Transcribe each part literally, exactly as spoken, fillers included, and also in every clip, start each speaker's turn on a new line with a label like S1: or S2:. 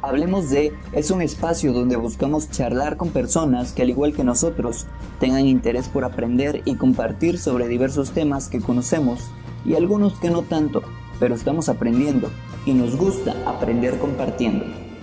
S1: Hablemos de es un espacio donde buscamos charlar con personas que, al igual que nosotros, tengan interés por aprender y compartir sobre diversos temas que conocemos y algunos que no tanto, pero estamos aprendiendo y nos gusta aprender compartiendo.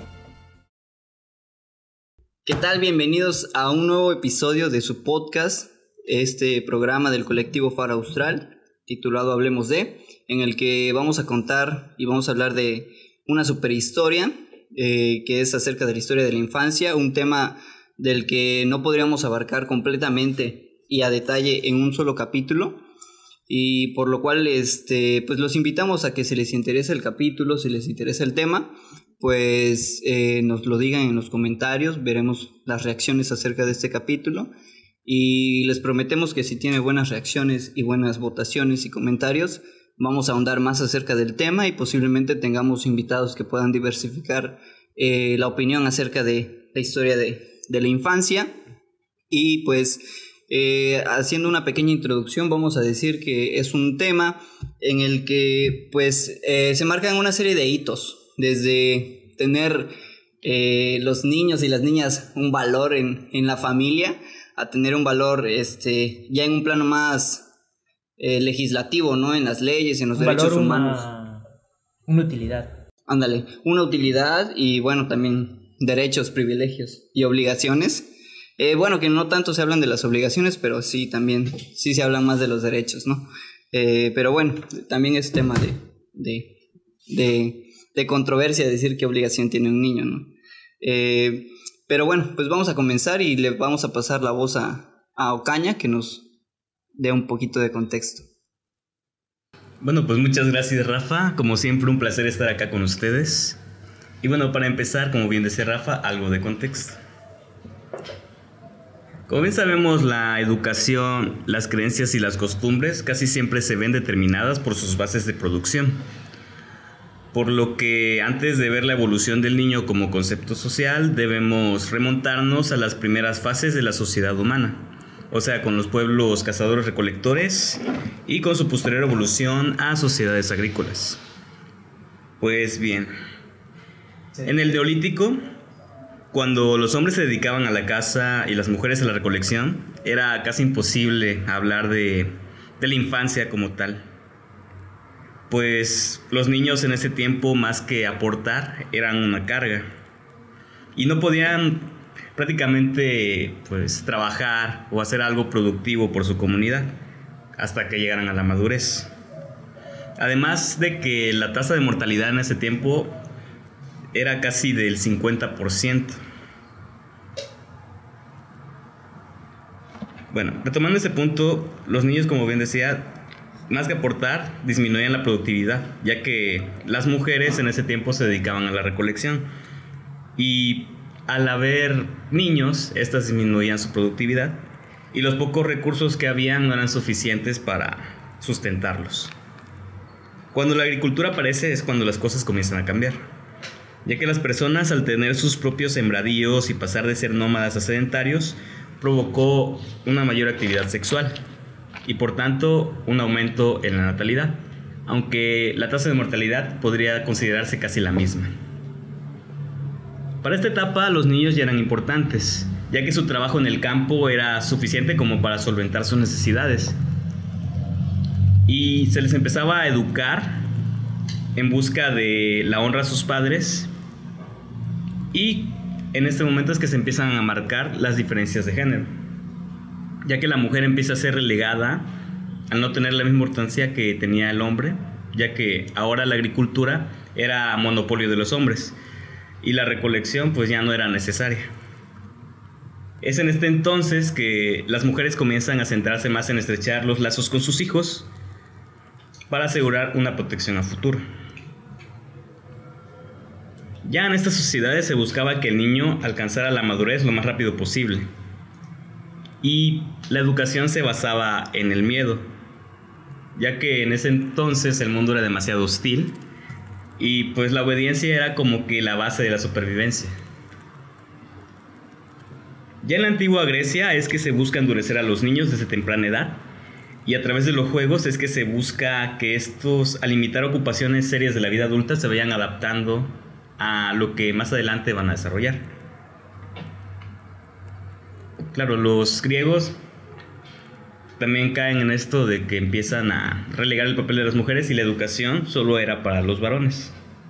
S1: ¿Qué tal? Bienvenidos a un nuevo episodio de su podcast, este programa del colectivo Faro Austral, titulado Hablemos de, en el que vamos a contar y vamos a hablar de una superhistoria, eh, que es acerca de la historia de la infancia, un tema del que no podríamos abarcar completamente y a detalle en un solo capítulo, y por lo cual este, pues los invitamos a que si les interesa el capítulo, si les interesa el tema, pues eh, nos lo digan en los comentarios, veremos las reacciones acerca de este capítulo y les prometemos que si tiene buenas reacciones y buenas votaciones y comentarios, vamos a ahondar más acerca del tema y posiblemente tengamos invitados que puedan diversificar eh, la opinión acerca de la historia de, de la infancia. Y pues eh, haciendo una pequeña introducción, vamos a decir que es un tema en el que pues eh, se marcan una serie de hitos, desde tener eh, los niños y las niñas un valor en, en la familia, a tener un valor este, ya en un plano más eh, legislativo, ¿no? En las leyes, en los
S2: un
S1: derechos
S2: valor,
S1: humanos.
S2: Una, una utilidad.
S1: Ándale, una utilidad y bueno, también derechos, privilegios y obligaciones. Eh, bueno, que no tanto se hablan de las obligaciones, pero sí también sí se hablan más de los derechos, ¿no? Eh, pero bueno, también es tema de... de, de de controversia decir qué obligación tiene un niño, ¿no? Eh, pero bueno, pues vamos a comenzar y le vamos a pasar la voz a, a Ocaña, que nos dé un poquito de contexto.
S3: Bueno, pues muchas gracias, Rafa. Como siempre, un placer estar acá con ustedes. Y bueno, para empezar, como bien decía Rafa, algo de contexto. Como bien sabemos, la educación, las creencias y las costumbres casi siempre se ven determinadas por sus bases de producción. Por lo que antes de ver la evolución del niño como concepto social, debemos remontarnos a las primeras fases de la sociedad humana, o sea, con los pueblos cazadores-recolectores y con su posterior evolución a sociedades agrícolas. Pues bien, en el Neolítico, cuando los hombres se dedicaban a la caza y las mujeres a la recolección, era casi imposible hablar de, de la infancia como tal. Pues los niños en ese tiempo, más que aportar, eran una carga y no podían prácticamente pues trabajar o hacer algo productivo por su comunidad hasta que llegaran a la madurez. Además de que la tasa de mortalidad en ese tiempo era casi del cincuenta por ciento. Bueno, retomando ese punto, los niños, como bien decía, más que aportar, disminuían la productividad, ya que las mujeres en ese tiempo se dedicaban a la recolección. Y al haber niños, estas disminuían su productividad y los pocos recursos que habían no eran suficientes para sustentarlos. Cuando la agricultura aparece es cuando las cosas comienzan a cambiar, ya que las personas, al tener sus propios sembradíos y pasar de ser nómadas a sedentarios, provocó una mayor actividad sexual y por tanto un aumento en la natalidad, aunque la tasa de mortalidad podría considerarse casi la misma. Para esta etapa los niños ya eran importantes, ya que su trabajo en el campo era suficiente como para solventar sus necesidades, y se les empezaba a educar en busca de la honra a sus padres, y en este momento es que se empiezan a marcar las diferencias de género, ya que la mujer empieza a ser relegada al no tener la misma importancia que tenía el hombre, ya que ahora la agricultura era monopolio de los hombres y la recolección pues ya no era necesaria. Es en este entonces que las mujeres comienzan a centrarse más en estrechar los lazos con sus hijos para asegurar una protección a futuro. Ya en estas sociedades se buscaba que el niño alcanzara la madurez lo más rápido posible. Y la educación se basaba en el miedo, ya que en ese entonces el mundo era demasiado hostil y pues la obediencia era como que la base de la supervivencia. Ya en la antigua Grecia es que se busca endurecer a los niños desde temprana edad, y a través de los juegos es que se busca que estos, al imitar ocupaciones serias de la vida adulta, se vayan adaptando a lo que más adelante van a desarrollar. Claro, los griegos también caen en esto de que empiezan a relegar el papel de las mujeres y la educación solo era para los varones.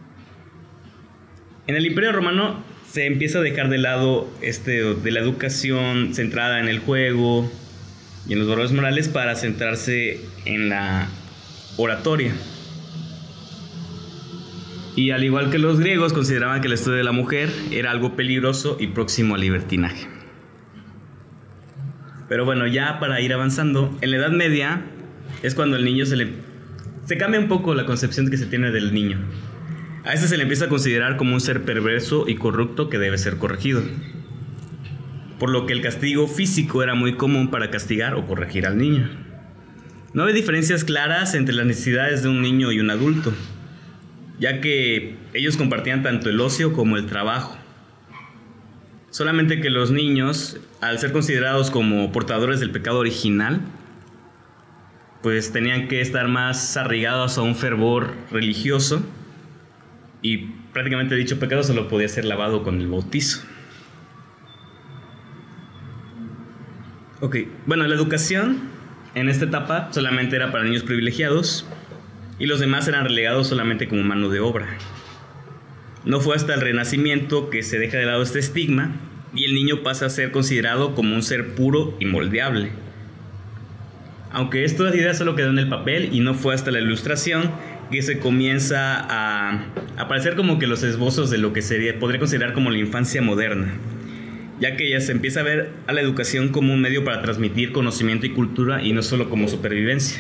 S3: En el Imperio Romano se empieza a dejar de lado este de la educación centrada en el juego y en los valores morales para centrarse en la oratoria. Y al igual que los griegos, consideraban que el estudio de la mujer era algo peligroso y próximo al libertinaje. Pero bueno, ya para ir avanzando, en la Edad Media es cuando el niño se le... se cambia un poco la concepción que se tiene del niño. A este se le empieza a considerar como un ser perverso y corrupto que debe ser corregido. Por lo que el castigo físico era muy común para castigar o corregir al niño. No hay diferencias claras entre las necesidades de un niño y un adulto, ya que ellos compartían tanto el ocio como el trabajo. Solamente que los niños, al ser considerados como portadores del pecado original, pues tenían que estar más arraigados a un fervor religioso y prácticamente dicho pecado solo podía ser lavado con el bautizo. Ok, bueno, la educación en esta etapa solamente era para niños privilegiados y los demás eran relegados solamente como mano de obra. No fue hasta el Renacimiento que se deja de lado este estigma y el niño pasa a ser considerado como un ser puro y moldeable. Aunque esto idea solo quedó en el papel y no fue hasta la Ilustración que se comienza a aparecer como que los esbozos de lo que sería, podría considerar como la infancia moderna, ya que ya se empieza a ver a la educación como un medio para transmitir conocimiento y cultura y no solo como supervivencia.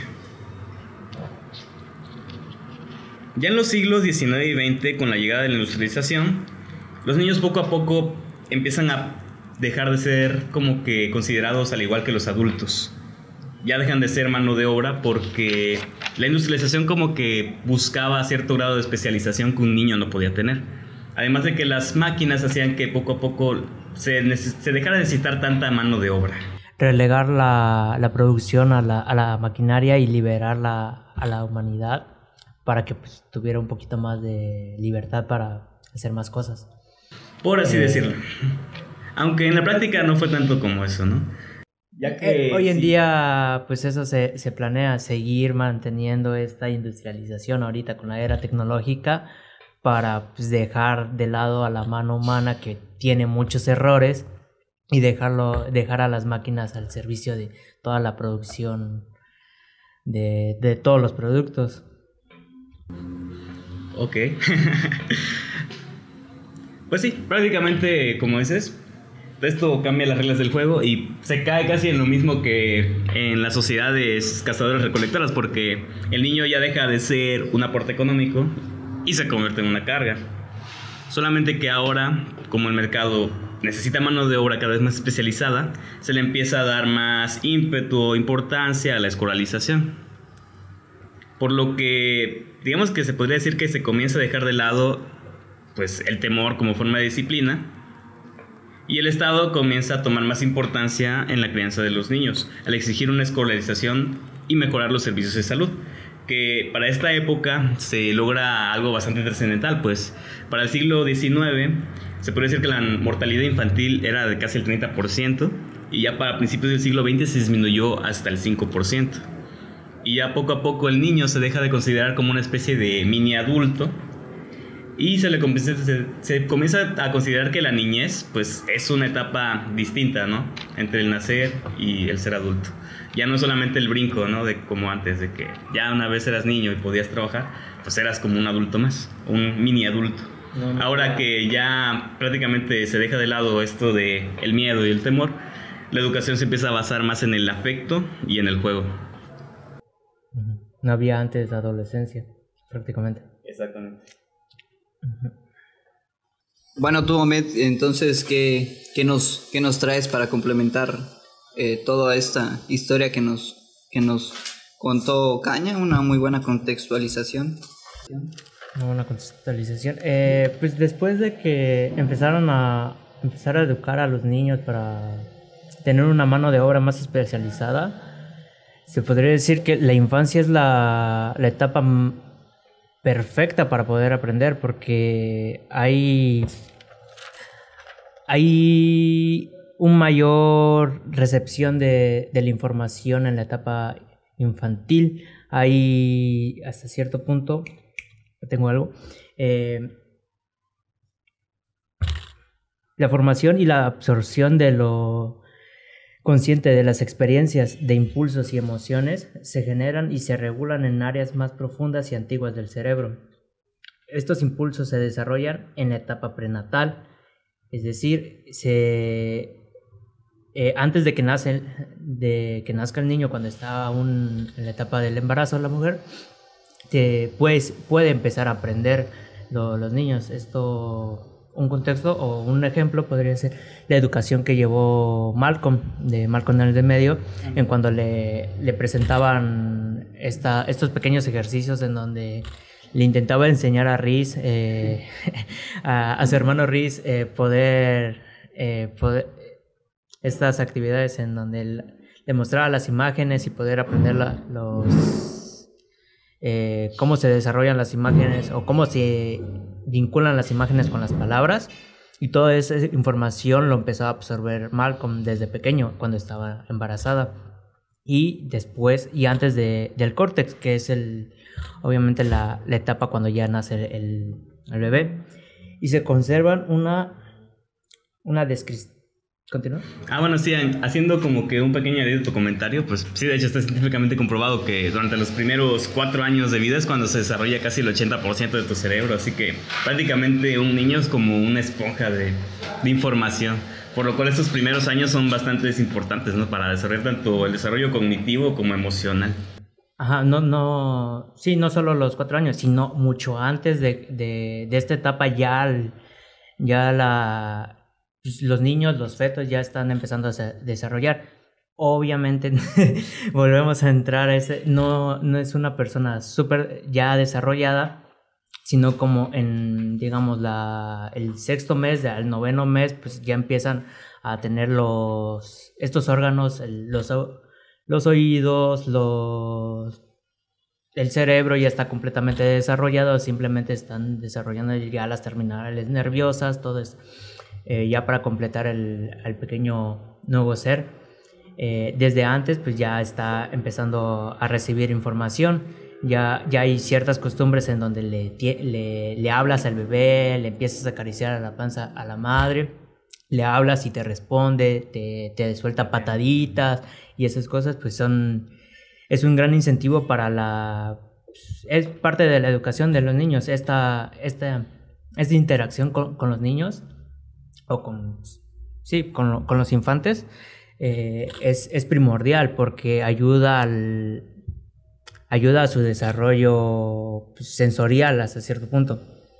S3: Ya en los siglos diecinueve y veinte, con la llegada de la industrialización, los niños poco a poco empiezan a dejar de ser como que considerados al igual que los adultos. Ya dejan de ser mano de obra porque la industrialización como que buscaba cierto grado de especialización que un niño no podía tener. Además de que las máquinas hacían que poco a poco se, neces- se dejara de necesitar tanta mano de obra.
S2: Relegar la, la producción a la, a la maquinaria y liberarla a la humanidad para que pues, tuviera un poquito más de libertad para hacer más cosas.
S3: Por así
S2: Eh,
S3: decirlo. Aunque en la práctica no fue tanto como eso, ¿no? Ya que
S2: Eh, hoy en
S3: sí.
S2: día, pues eso se, se planea seguir manteniendo esta industrialización ahorita con la era tecnológica para pues, dejar de lado a la mano humana que tiene muchos errores y dejarlo, dejar a las máquinas al servicio de toda la producción de, de todos los productos.
S3: Ok. Pues sí, prácticamente como dices, esto cambia las reglas del juego y se cae casi en lo mismo que en las sociedades cazadoras-recolectoras, porque el niño ya deja de ser un aporte económico y se convierte en una carga. Solamente que ahora, como el mercado necesita mano de obra cada vez más especializada, se le empieza a dar más ímpetu o importancia a la escolarización. Por lo que, digamos que se podría decir que se comienza a dejar de lado pues, el temor como forma de disciplina, y el Estado comienza a tomar más importancia en la crianza de los niños, al exigir una escolarización y mejorar los servicios de salud, que para esta época se logra algo bastante trascendental, pues para el siglo diecinueve se puede decir que la mortalidad infantil era de casi el treinta por ciento y ya para principios del siglo veinte se disminuyó hasta el cinco por ciento. Y ya poco a poco el niño se deja de considerar como una especie de mini adulto y se le comienza, se, se comienza a considerar que la niñez pues es una etapa distinta, ¿no? Entre el nacer y el ser adulto. Ya no es solamente el brinco, ¿no? De como antes, de que ya una vez eras niño y podías trabajar, pues eras como un adulto más, un mini adulto.
S2: No, no,
S3: Ahora
S2: no.
S3: que ya prácticamente se deja de lado esto de el miedo y el temor, la educación se empieza a basar más en el afecto y en el juego.
S2: No había antes de adolescencia, prácticamente.
S3: Exactamente.
S1: Bueno, tú, Ahmed, entonces, ¿qué, qué, nos, qué nos traes para complementar eh, toda esta historia que nos, que nos contó Caña? Una muy buena contextualización.
S2: Una buena contextualización. Eh, pues después de que empezaron a empezar a educar a los niños para tener una mano de obra más especializada, se podría decir que la infancia es la, la etapa m- perfecta para poder aprender, porque hay, hay un mayor recepción de, de la información en la etapa infantil. Hay hasta cierto punto, tengo algo, eh, la formación y la absorción de lo consciente de las experiencias de impulsos y emociones se generan y se regulan en áreas más profundas y antiguas del cerebro. Estos impulsos se desarrollan en la etapa prenatal, es decir, se, eh, antes de que, nace, de que nazca el niño, cuando está aún en la etapa del embarazo la mujer, te, pues, puede empezar a aprender lo, los niños. Esto... Un contexto o un ejemplo podría ser la educación que llevó Malcolm, de Malcolm en el de medio, en cuando le, le presentaban esta, estos pequeños ejercicios en donde le intentaba enseñar a Reese, eh, a, a su hermano Reese, eh, poder, eh, poder, estas actividades en donde él le mostraba las imágenes y poder aprender la, los, eh, cómo se desarrollan las imágenes o cómo se vinculan las imágenes con las palabras, y toda esa información lo empezó a absorber Malcolm desde pequeño, cuando estaba embarazada, y después y antes de, del córtex, que es el obviamente la, la etapa cuando ya nace el, el bebé, y se conservan una una descripción. ¿Continúa?
S3: Ah, bueno, sí, haciendo como que un pequeño anécdota comentario, pues sí, de hecho está científicamente comprobado que durante los primeros cuatro años de vida es cuando se desarrolla casi el ochenta por ciento de tu cerebro, así que prácticamente un niño es como una esponja de, de información, por lo cual estos primeros años son bastante importantes, ¿no? Para desarrollar tanto el desarrollo cognitivo como emocional.
S2: Ajá, no, no, sí, no solo los cuatro años, sino mucho antes de, de, de esta etapa ya, ya la... los niños, los fetos ya están empezando a desarrollar. Obviamente volvemos a entrar a ese, no, no es una persona súper ya desarrollada, sino como en, digamos, la, el sexto mes, al noveno mes, pues ya empiezan a tener los, estos órganos, el, los, los oídos, los, el cerebro ya está completamente desarrollado, simplemente están desarrollando ya las terminales nerviosas, todo eso. Eh, ya para completar el, el pequeño nuevo ser. Eh, desde antes pues ya está empezando a recibir información, ya, ya hay ciertas costumbres en donde le, le, le hablas al bebé, le empiezas a acariciar a la panza a la madre, le hablas y te responde, te, te suelta pataditas y esas cosas, pues son, es un gran incentivo para la, es parte de la educación de los niños, esta, esta, esta interacción con, con los niños o con, sí, con, con los infantes, eh, es, es primordial porque ayuda, al, ayuda a su desarrollo sensorial hasta cierto punto.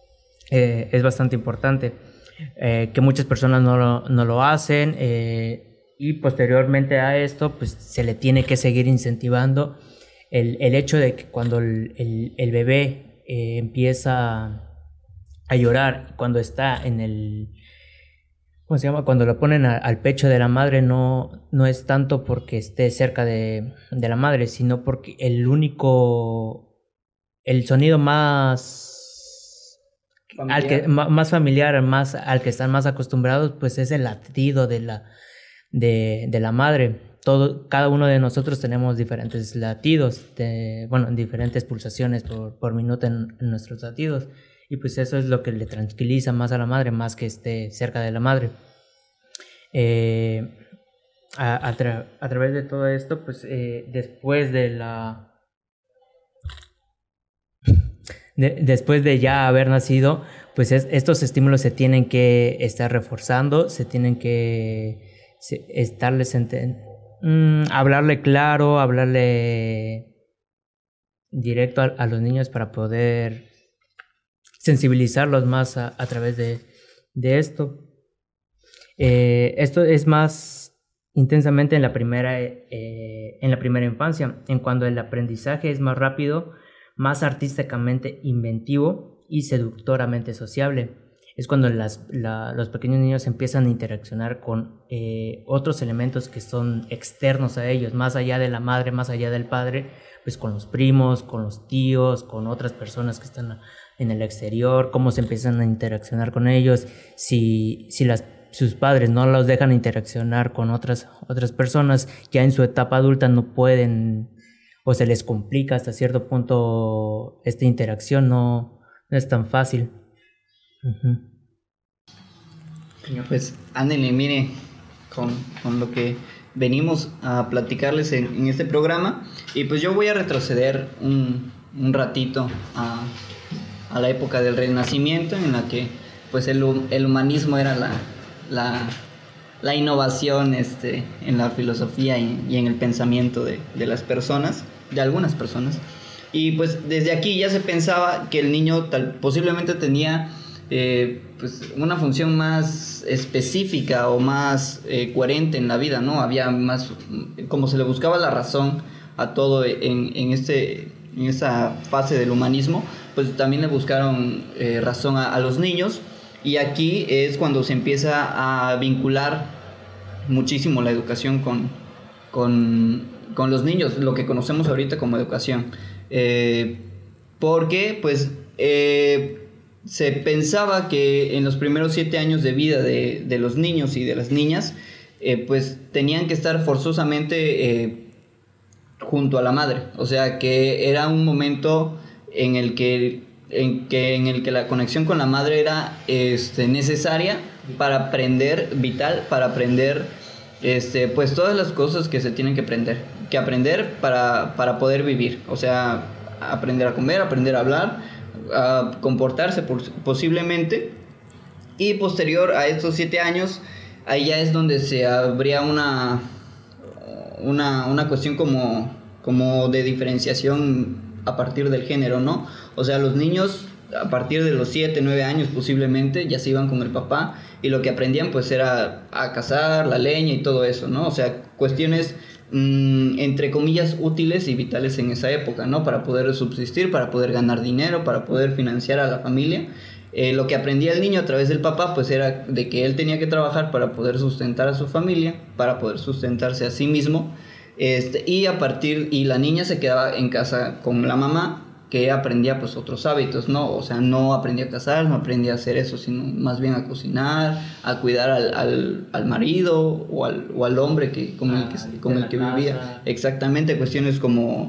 S2: Eh, es bastante importante, eh, que muchas personas no lo, no lo hacen, eh, y posteriormente a esto pues se le tiene que seguir incentivando el, el hecho de que cuando el, el, el bebé eh, empieza a llorar, cuando está en el... ¿Cómo se llama? Cuando lo ponen a, al pecho de la madre, no, no es tanto porque esté cerca de, de la madre, sino porque el único, el sonido más familiar. Al que, más familiar, más, al que están más acostumbrados, pues es el latido de la, de, de la madre. Todo, cada uno de nosotros tenemos diferentes latidos, de, bueno, diferentes pulsaciones por, por minuto en, en nuestros latidos. Y pues eso es lo que le tranquiliza más a la madre, más que esté cerca de la madre. Eh, a, a, tra a través de todo esto, pues eh, después de la... De, después de ya haber nacido, pues es, estos estímulos se tienen que estar reforzando, se tienen que se, estarles... Mm, hablarle claro, hablarle directo a, a los niños para poder sensibilizarlos más a, a través de, de esto. Eh, esto es más intensamente en la primera eh, en la primera infancia, en cuando el aprendizaje es más rápido, más artísticamente inventivo y seductoramente sociable. es cuando las, la, los pequeños niños empiezan a interaccionar con eh, otros elementos que son externos a ellos, más allá de la madre, más allá del padre, pues con los primos, con los tíos, con otras personas que están en el exterior, cómo se empiezan a interaccionar con ellos, si, si las, sus padres no los dejan interaccionar con otras, otras personas, ya en su etapa adulta no pueden o se les complica hasta cierto punto esta interacción, no, no es tan fácil. Uh-huh.
S1: Pues ándale, mire, con, con lo que venimos a platicarles en, en este programa, y pues yo voy a retroceder un, un ratito a, a la época del Renacimiento, en la que pues el, el humanismo era la, la, la innovación este, en la filosofía y, y en el pensamiento de, de las personas, de algunas personas, y pues desde aquí ya se pensaba que el niño tal, posiblemente tenía eh, pues una función más específica o más eh, coherente en la vida, ¿no? Había más, como se le buscaba la razón a todo en, en, este, en esta fase del humanismo, pues también le buscaron eh, razón a, a los niños, y aquí es cuando se empieza a vincular muchísimo la educación con, con, con los niños, lo que conocemos ahorita como educación, eh, porque pues eh, se pensaba que en los primeros siete años de vida de, de los niños y de las niñas, eh, pues tenían que estar forzosamente eh, junto a la madre, o sea que era un momento en el que, en que, en el que la conexión con la madre era este, necesaria para aprender, vital, para aprender este, pues todas las cosas que se tienen que aprender, que aprender para, para poder vivir, o sea, aprender a comer, aprender a hablar, a comportarse posiblemente, y posterior a estos siete años, ahí ya es donde se abría una, una, una cuestión como, como de diferenciación a partir del género, ¿no? O sea, los niños a partir de los siete, nueve años posiblemente ya se iban con el papá, y lo que aprendían pues era a cazar, la leña y todo eso, ¿no? O sea, cuestiones mmm, entre comillas útiles y vitales en esa época, ¿no? Para poder subsistir, para poder ganar dinero, para poder financiar a la familia. Eh, lo que aprendía el niño a través del papá pues era de que él tenía que trabajar para poder sustentar a su familia, para poder sustentarse a sí mismo, este, y a partir, y la niña se quedaba en casa con la mamá, que aprendía pues otros hábitos, ¿no? O sea, no aprendía a cazar, no aprendía a hacer eso, sino más bien a cocinar, a cuidar al, al, al marido o al, o al hombre que, con el que, con el que vivía. Exactamente, cuestiones como,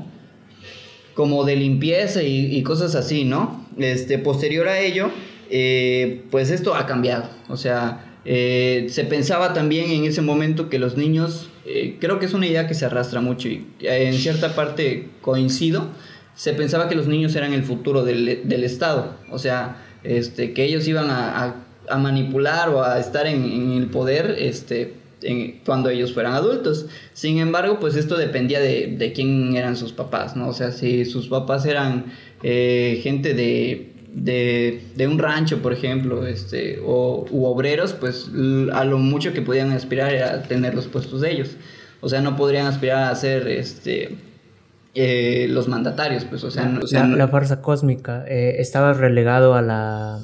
S1: como de limpieza y, y cosas así, ¿no? Este, posterior a ello, eh, pues esto ha cambiado, o sea, eh, se pensaba también en ese momento que los niños, eh, creo que es una idea que se arrastra mucho y en cierta parte coincido, se pensaba que los niños eran el futuro del, del Estado, o sea, este, que ellos iban a, a, a manipular o a estar en, en el poder este, en, cuando ellos fueran adultos. Sin embargo, pues esto dependía de, de quién eran sus papás, ¿no? O sea, si sus papás eran eh, gente de, de, de un rancho, por ejemplo, este, o, u obreros, pues a lo mucho que podían aspirar era tener los puestos de ellos. O sea, no podrían aspirar a ser... este Eh, los mandatarios, pues, o sea,
S2: la,
S1: o sea
S2: la,
S1: no,
S2: la fuerza cósmica, eh, estaba relegado a la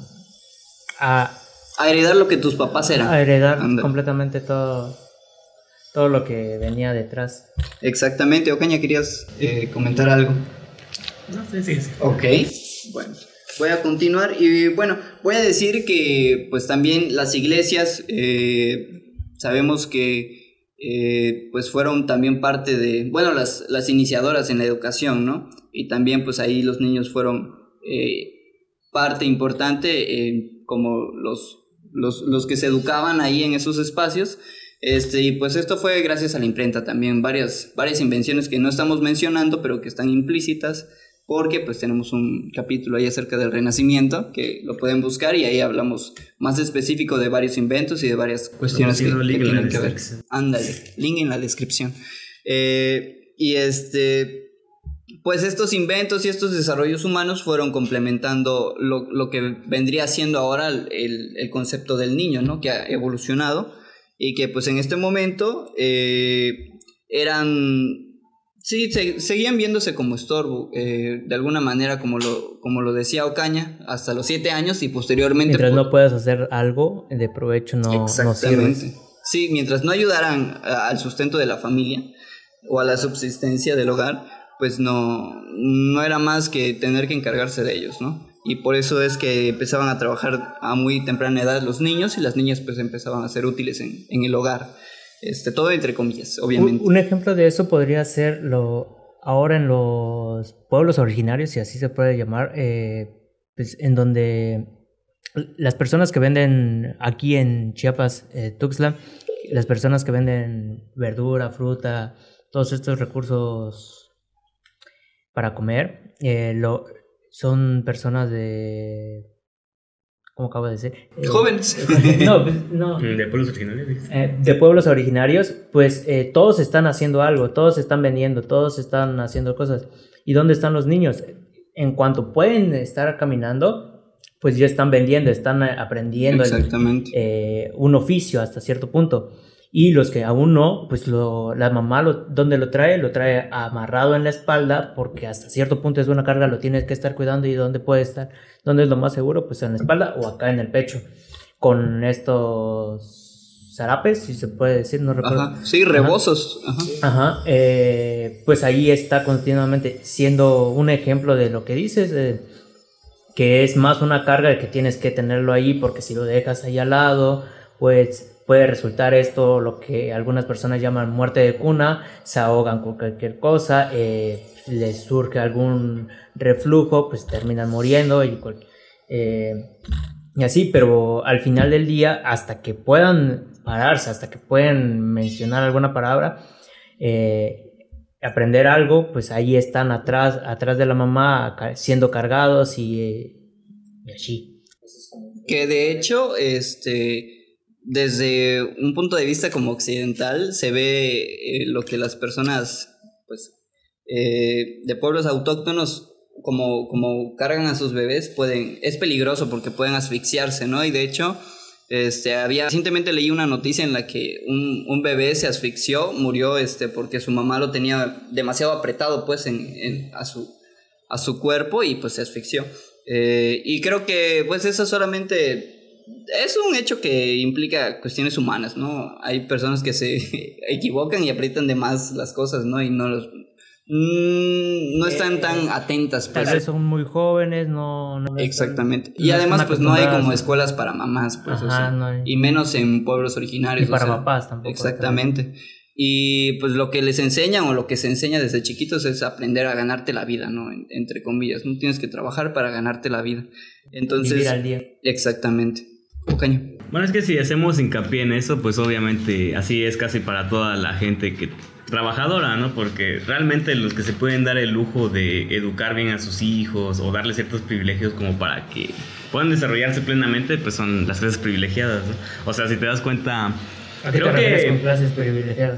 S2: a,
S1: a heredar lo que tus papás eran,
S2: a heredar
S1: Anda. completamente
S2: completamente todo todo lo que venía detrás.
S1: Exactamente. Ocaña, ¿querías eh, comentar algo?
S3: No sé si sí, sí.
S1: Ok, bueno, voy a continuar y bueno, voy a decir que pues también las iglesias eh, sabemos que Eh, pues fueron también parte de, bueno, las, las iniciadoras en la educación, ¿no? Y también pues ahí los niños fueron eh, parte importante, eh, como los, los, los que se educaban ahí en esos espacios, este, y pues esto fue gracias a la imprenta también, varias, varias invenciones que no estamos mencionando, pero que están implícitas, porque pues tenemos un capítulo ahí acerca del Renacimiento, que lo pueden buscar y ahí hablamos más específico de varios inventos y de varias cuestiones que, que tienen que ver. Ándale, link en la descripción. Eh, y este, pues estos inventos y estos desarrollos humanos fueron complementando lo, lo que vendría siendo ahora el, el concepto del niño, ¿no? Que ha evolucionado y que pues en este momento eh, eran... Sí, se, seguían viéndose como estorbo, eh, de alguna manera, como lo, como lo decía Ocaña, hasta los siete años y posteriormente...
S2: Mientras
S1: por...
S2: no puedas hacer algo de provecho, no, no sirves.
S1: Sí, mientras no ayudaran a, al sustento de la familia o a la subsistencia del hogar, pues no, no era más que tener que encargarse de ellos, ¿no? Y por eso es que empezaban a trabajar a muy temprana edad los niños y las niñas pues empezaban a ser útiles en, en el hogar. Este, todo entre comillas, obviamente.
S2: Un, un ejemplo de eso podría ser lo ahora en los pueblos originarios, si así se puede llamar, eh, pues en donde las personas que venden aquí en Chiapas, eh, Tuxtla, las personas que venden verdura, fruta, todos estos recursos para comer, eh, lo, son personas de... ¿Cómo acabo de decir?
S1: Jóvenes.
S2: Eh, no, no.
S3: De pueblos originarios.
S2: Eh, de pueblos originarios, pues eh, todos están haciendo algo, todos están vendiendo, todos están haciendo cosas. ¿Y dónde están los niños? En cuanto pueden estar caminando, pues ya están vendiendo, están aprendiendo
S1: Exactamente.
S2: El, eh, un oficio hasta cierto punto. Y los que aún no, pues lo, la mamá, lo, ¿dónde lo trae? Lo trae amarrado en la espalda, porque hasta cierto punto es una carga, lo tienes que estar cuidando. ¿Y dónde puede estar? ¿Dónde es lo más seguro? Pues en la espalda o acá en el pecho. Con estos zarapes, si se puede decir, no recuerdo.
S1: Ajá. Sí, rebozos. Ajá.
S2: Ajá. Eh, pues ahí está continuamente siendo un ejemplo de lo que dices, eh, que es más una carga de que tienes que tenerlo ahí, porque si lo dejas ahí al lado, pues... puede resultar esto lo que algunas personas llaman muerte de cuna, se ahogan con cualquier cosa, eh, les surge algún reflujo, pues terminan muriendo y, eh, y así, pero al final del día, hasta que puedan pararse, hasta que puedan mencionar alguna palabra, eh, aprender algo, pues ahí están atrás, atrás de la mamá, siendo cargados y, eh, y así.
S1: Que de hecho, este... desde un punto de vista como occidental se ve eh, lo que las personas pues eh, de pueblos autóctonos como, como cargan a sus bebés pueden, es peligroso porque pueden asfixiarse, ¿no? Y de hecho este, había, recientemente leí una noticia en la que un, un bebé se asfixió, murió este, porque su mamá lo tenía demasiado apretado pues en, en, a, su, a su cuerpo y pues se asfixió. Eh, y creo que pues eso solamente... es un hecho que implica cuestiones humanas, ¿no? Hay personas que se equivocan y aprietan de más las cosas, ¿no? Y no los... Mmm, no están tan atentas.
S2: Pues. Tal vez son muy jóvenes, no... no
S1: Exactamente.
S2: Están,
S1: y no además, pues no hay como
S2: a...
S1: escuelas para mamás, pues.
S2: Ajá,
S1: o sea,
S2: no hay...
S1: y menos en pueblos originarios.
S2: Y para
S1: o sea,
S2: papás tampoco.
S1: Exactamente. También. Y pues lo que les enseñan o lo que se enseña desde chiquitos es aprender a ganarte la vida, ¿no? En, entre comillas. No tienes que trabajar para ganarte la vida. Entonces...
S2: vivir al día.
S1: Exactamente. Ocaño.
S3: Bueno, es que si hacemos hincapié en eso, pues obviamente así es casi para toda la gente que trabajadora, ¿no? Porque realmente los que se pueden dar el lujo de educar bien a sus hijos o darles ciertos privilegios como para que puedan desarrollarse plenamente, pues son las clases privilegiadas, ¿no? O sea, si te das cuenta...
S2: ¿A qué
S3: creo
S2: te refieres
S3: que
S2: con clases privilegiadas?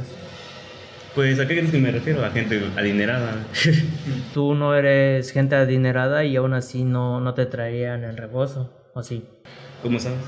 S3: Pues, ¿a qué crees que me refiero? A gente adinerada.
S2: Tú no eres gente adinerada y aún así no, no te traerían el rebozo, ¿o sí?
S3: ¿Cómo sabes?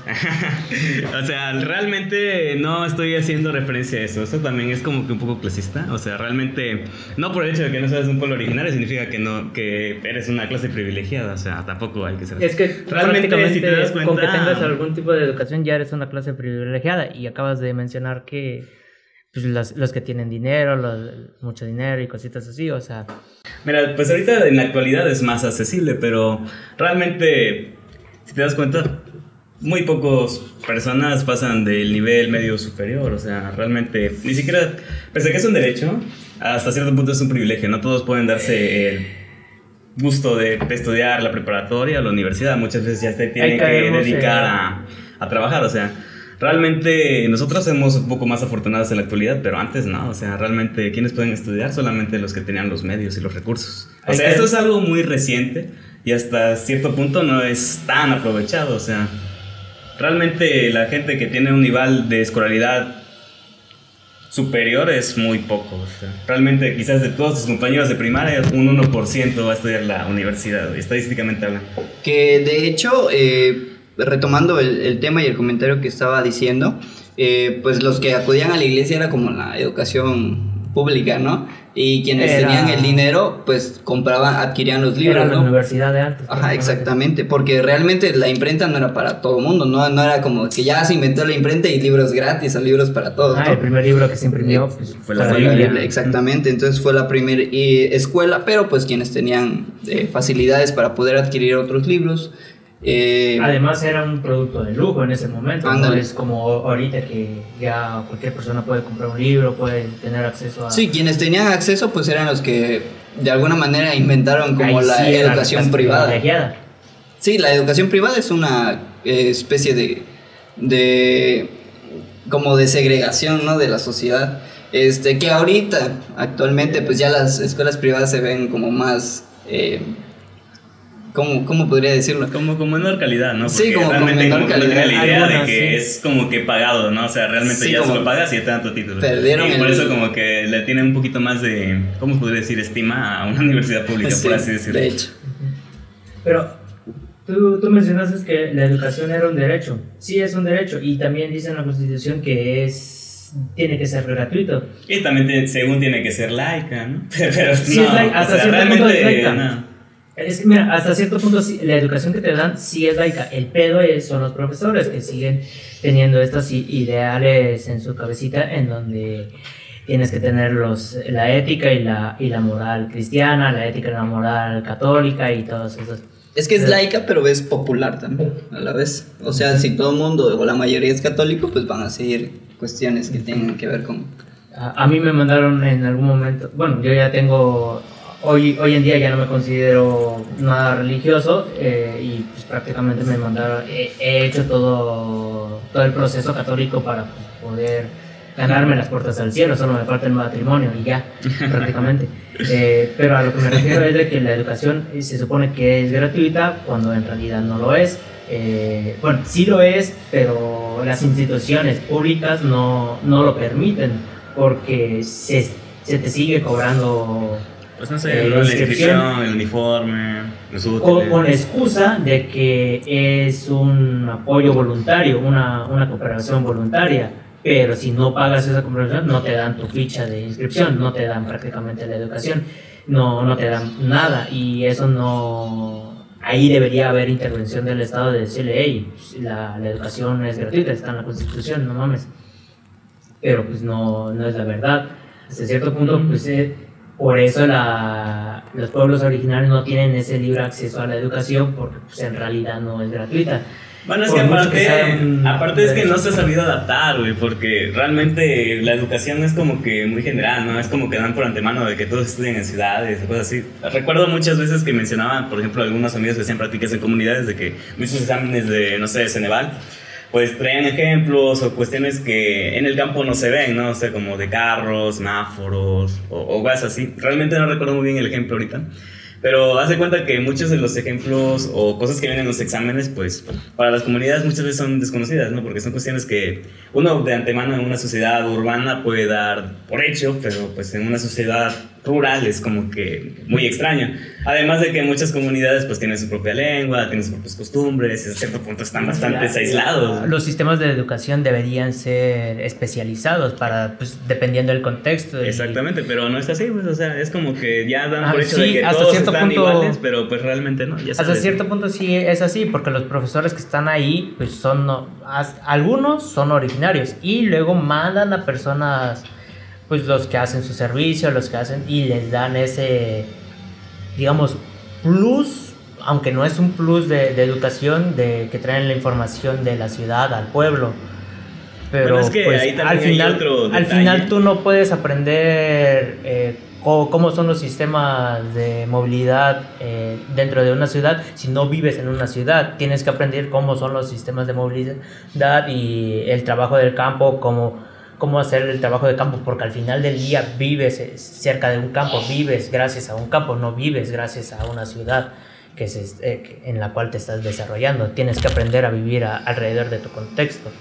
S3: O sea, realmente no estoy haciendo referencia a eso. Eso también es como que un poco clasista. O sea, realmente, no por el hecho de que no seas un pueblo originario significa que no que eres una clase privilegiada. O sea, tampoco hay que ser...
S2: Es que realmente si te das cuenta, con que tengas algún tipo de educación ya eres una clase privilegiada. Y acabas de mencionar que pues, los, los que tienen dinero, los, mucho dinero y cositas así, o sea...
S3: Mira, pues ahorita en la actualidad es más accesible, pero realmente, si te das cuenta... muy pocas personas pasan del nivel medio superior, o sea, realmente ni siquiera, pese a que es un derecho, hasta cierto punto es un privilegio, no todos pueden darse el gusto de estudiar la preparatoria o la universidad, muchas veces ya se tienen que dedicar a, a trabajar, o sea, realmente nosotros somos un poco más afortunados en la actualidad, pero antes no, o sea, realmente ¿quiénes pueden estudiar? Solamente los que tenían los medios y los recursos, o sea, esto es algo muy reciente y hasta cierto punto no es tan aprovechado, o sea... realmente la gente que tiene un nivel de escolaridad superior es muy poco. O sea, realmente quizás de todos tus compañeros de primaria un uno por ciento va a estudiar la universidad, estadísticamente hablando.
S1: Que de hecho, eh, retomando el, el tema y el comentario que estaba diciendo, eh, pues los que acudían a la iglesia era como la educación pública, ¿no? y quienes
S2: Era-
S1: tenían el dinero pues compraban, adquirían los libros,
S2: Era la
S1: ¿no?
S2: universidad de antes.
S1: Ajá, exactamente, porque realmente la imprenta no era para todo el mundo, no, no era como que ya se inventó la imprenta y libros gratis o libros para todos,
S2: Ah,
S1: ¿no?
S2: el primer libro que se imprimió pues,
S3: Fue la
S1: Fue la
S3: Biblia.
S1: Biblia, exactamente, entonces fue la primera eh, escuela, pero pues quienes tenían eh, facilidades para poder adquirir otros libros. eh,
S2: Además era un producto de lujo en ese momento, no
S1: Ándale.
S2: es como ahorita que ya cualquier persona puede comprar un libro, puede tener acceso a...
S1: sí, quienes tenían acceso pues eran los que de alguna manera inventaron como
S2: Ahí
S1: la
S2: sí era
S1: educación
S2: clase
S1: privada.
S2: privilegiada.
S1: Sí, la educación privada es una eh, especie de, de como de segregación, ¿no? De la sociedad. Este, que ahorita, actualmente, pues ya las escuelas privadas se ven como más, eh, ¿cómo, cómo podría decirlo?
S3: Como con menor calidad, ¿no?
S1: Sí,
S3: Porque
S1: como con
S3: realmente
S1: menor
S3: como que no
S1: calidad.
S3: tiene la idea
S2: Algunas,
S3: de que
S2: sí.
S3: es como que pagado, ¿no? O sea, realmente
S1: Sí,
S3: ya se
S1: como
S3: lo pagas y ya te dan tu título.
S1: perdieron
S3: y por
S1: el-
S3: eso como que le tienen un poquito más de, ¿cómo podría decir? Estima a una universidad pública,
S1: Sí,
S3: por así decirlo.
S1: de hecho.
S2: Pero tú, tú mencionaste que la educación era un derecho. Sí, es un derecho. Y también dice en la Constitución que es tiene que ser gratuito.
S3: Y también te- según tiene que ser laica, ¿no? Pero
S2: Sí,
S3: no,
S2: es laica,
S3: o
S2: hasta
S3: sea,
S2: cierto punto
S3: realmente,
S2: es laica.
S3: no.
S2: Es que mira, hasta cierto punto sí, la educación que te dan sí es laica. El pedo es, son los profesores que siguen teniendo estos i- ideales en su cabecita en donde tienes que tener los, la ética y la, y la moral cristiana, la ética y la moral católica y todos esos.
S1: Es que es
S2: Pero-
S1: laica, pero es popular también, a la vez. O sea, si todo el mundo o la mayoría es católico, pues van a seguir cuestiones que tengan que ver con...
S2: A, a mí me mandaron en algún momento, bueno, yo ya tengo, hoy, hoy en día ya no me considero nada religioso eh, y pues prácticamente me mandaron, he, he hecho todo, todo el proceso católico para pues, poder ganarme las puertas al cielo, solo me falta el matrimonio y ya, prácticamente. Eh, pero a lo que me refiero es de que la educación eh, se supone que es gratuita cuando en realidad no lo es. Eh, bueno, sí lo es, pero las instituciones públicas no, no lo permiten porque se, se te sigue cobrando
S3: Pues no sé,
S2: Eh,
S3: la
S2: la
S3: inscripción,
S2: inscripción.
S3: el uniforme, los
S2: con,
S3: útiles.
S2: con excusa de que es un apoyo voluntario, una, una cooperación voluntaria. Pero si no pagas esa cooperación, no te dan tu ficha de inscripción, no te dan prácticamente la educación, no, no te dan nada. Y eso no. Ahí debería haber intervención del Estado de decirle, hey, la, la educación es gratuita, está en la Constitución, no mames. Pero pues no, no es la verdad. Hasta cierto punto, pues eh, por eso la, los pueblos originarios no tienen ese libre acceso a la educación, porque pues, en realidad no es gratuita.
S3: Bueno, es
S2: Por
S3: que
S2: mucho
S3: aparte,
S2: que sea un
S3: aparte es que
S2: derecho.
S3: no se ha sabido adaptar, güey, porque realmente la educación es como que muy general, ¿no? Es como que dan por antemano de que todos estudien en ciudades y cosas así. Recuerdo muchas veces que mencionaban, por ejemplo, algunos amigos que hacían prácticas en comunidades de que muchos exámenes de, no sé, de Ceneval, pues traían ejemplos o cuestiones que en el campo no se ven, ¿no? O sea, como de carros, semáforos o, o cosas así. Realmente no recuerdo muy bien el ejemplo ahorita. Pero haz de cuenta que muchos de los ejemplos o cosas que vienen en los exámenes, pues para las comunidades muchas veces son desconocidas, ¿no? Porque son cuestiones que uno de antemano en una sociedad urbana puede dar por hecho, pero pues en una sociedad rural es como que muy extraño. Además de que muchas comunidades pues tienen su propia lengua, tienen sus propias costumbres y a cierto punto están bastante aislados.
S2: Los sistemas de educación deberían ser especializados para, pues, dependiendo del contexto. y-
S3: Exactamente, pero no es así, pues, o sea, es como que ya dan
S2: Ah,
S3: por hecho
S2: sí,
S3: de que
S2: hasta
S3: todos
S2: cierto
S3: están
S2: punto-
S3: iguales, pero pues realmente no, ya
S2: Hasta
S3: sabes.
S2: cierto punto sí es así, porque los profesores que están ahí, pues son, no- as- algunos son originarios y luego mandan a personas, pues los que hacen su servicio, los que hacen y les dan ese, digamos, plus, aunque no es un plus de, de educación, de que traen la información de la ciudad al pueblo. Pero
S3: Bueno, es que
S2: pues,
S3: ahí también
S2: al
S3: hay
S2: final,
S3: otro
S2: al
S3: detalle.
S2: final tú no puedes aprender eh, co- cómo son los sistemas de movilidad eh, dentro de una ciudad si no vives en una ciudad. Tienes que aprender cómo son los sistemas de movilidad y el trabajo del campo, cómo, cómo hacer el trabajo de campo, porque al final del día vives eh, cerca de un campo, vives gracias a un campo, no vives gracias a una ciudad que es, eh, que- en la cual te estás desarrollando. Tienes que aprender a vivir a- alrededor de tu contexto.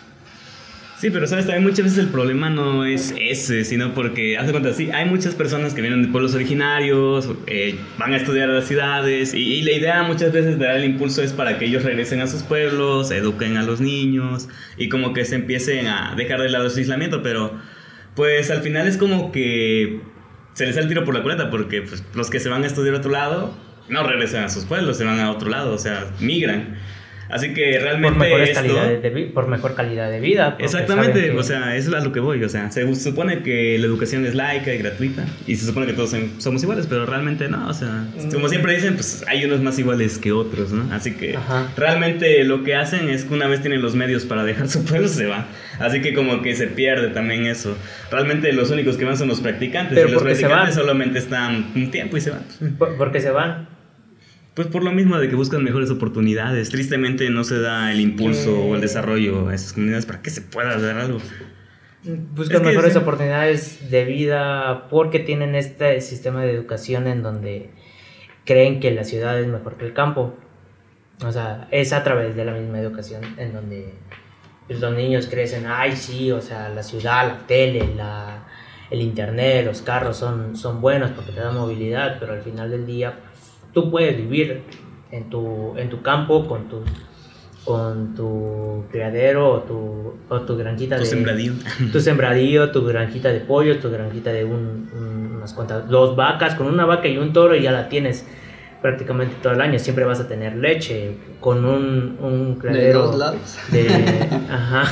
S3: Sí, pero sabes, también muchas veces el problema no es ese, sino porque, haz de cuenta, sí, hay muchas personas que vienen de pueblos originarios, eh, van a estudiar a las ciudades, y, y la idea muchas veces de dar el impulso es para que ellos regresen a sus pueblos, eduquen a los niños, y como que se empiecen a dejar de lado su aislamiento, pero pues al final es como que se les sale el tiro por la culata, porque pues, los que se van a estudiar a otro lado no regresan a sus pueblos, se van a otro lado, o sea, migran. Así que realmente
S2: por,
S3: esto,
S2: calidad de, de, por mejor calidad de vida.
S3: Exactamente,
S2: que...
S3: o sea, eso es a lo que voy. O sea, se supone que la educación es laica y gratuita y se supone que todos somos iguales, pero realmente no. O sea, mm. como siempre dicen, pues hay unos más iguales que otros, ¿no? Así que Ajá. realmente lo que hacen es que una vez tienen los medios para dejar su pueblo, se van. Así que como que se pierde también eso. Realmente los únicos que van son los practicantes, pero y los practicantes solamente están un tiempo y se van.
S2: ¿Por, ¿por qué se van?
S3: Pues por lo mismo de que buscan mejores oportunidades. Tristemente no se da el impulso ¿Qué? o el desarrollo a esas comunidades para que se pueda dar algo.
S2: Buscan mejores sí. oportunidades de vida porque tienen este sistema de educación en donde creen que la ciudad es mejor que el campo. O sea, es a través de la misma educación en donde pues, los niños crecen, ay sí, o sea, la ciudad, la tele, la, el internet, los carros son, son buenos porque te dan movilidad, pero al final del día tú puedes vivir en tu, en tu campo con tu, con tu criadero o tu, o tu granjita
S3: tu
S2: de...
S3: Sembradío.
S2: Tu sembradío, tu granjita de pollos, tu granjita de un, un, unas cuantas... Dos vacas, con una vaca y un toro y ya la tienes prácticamente todo el año. Siempre vas a tener leche con un, un criadero...
S1: De dos lados.
S2: De, ajá,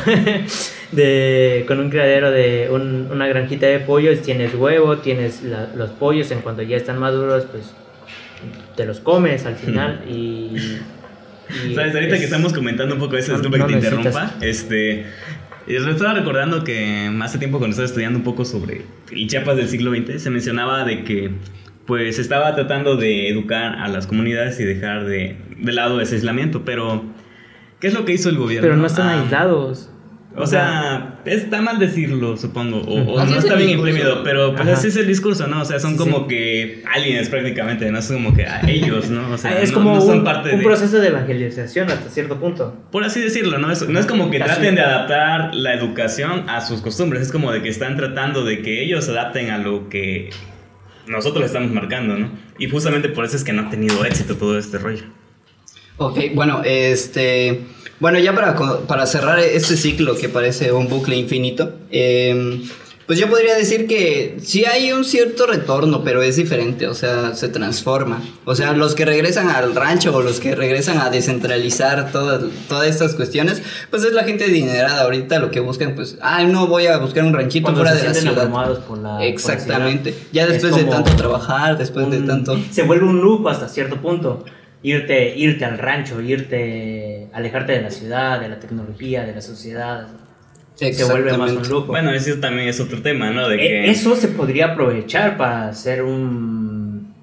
S2: de, con un criadero de un, una granjita de pollos, tienes huevo, tienes la, los pollos, en cuanto ya están maduros, pues... te los comes al final y, y
S3: sabes, ahorita es, que estamos comentando un poco eso, no, disculpa no que te necesitas. interrumpa, este, yo estaba recordando que hace tiempo cuando estaba estudiando un poco sobre el Chiapas del siglo veinte se mencionaba de que pues estaba tratando de educar a las comunidades y dejar de, de lado ese aislamiento, pero ¿qué es lo que hizo el gobierno?
S2: Pero no están
S3: ah,
S2: aislados.
S3: O sea, está mal decirlo, supongo, o, o no está bien imprimido, pero pues ese es el discurso, ¿no? O sea, son sí, como sí. que aliens prácticamente, no son como que a ellos, ¿no? O sea,
S2: es
S3: no,
S2: como
S3: no son
S2: un,
S3: parte
S2: un
S3: de...
S2: proceso de evangelización hasta cierto punto.
S3: Por así decirlo, ¿no? Es, no es como que Casi. traten de adaptar la educación a sus costumbres, es como de que están tratando de que ellos se adapten a lo que nosotros estamos marcando, ¿no? Y justamente por eso es que no ha tenido éxito todo este rollo.
S1: Ok, bueno, este... Bueno, ya para, para cerrar este ciclo que parece un bucle infinito, eh, pues yo podría decir que sí hay un cierto retorno, pero es diferente, o sea, se transforma. O sea, los que regresan al rancho o los que regresan a descentralizar todas, todas estas cuestiones, pues es la gente adinerada. Ahorita lo que buscan, pues, ah, no voy a buscar un ranchito
S2: Cuando
S1: fuera
S2: se
S1: de la ciudad.
S2: Por la,
S1: Exactamente,
S2: por la
S1: ya después de tanto trabajar, después
S2: un,
S1: de tanto...
S2: Se vuelve un lujo hasta cierto punto. Irte, irte al rancho, irte, alejarte de la ciudad, de la tecnología, de la sociedad, se vuelve más un lujo.
S3: Bueno, eso también es otro tema, ¿no? De que...
S2: Eso se podría aprovechar para hacer un,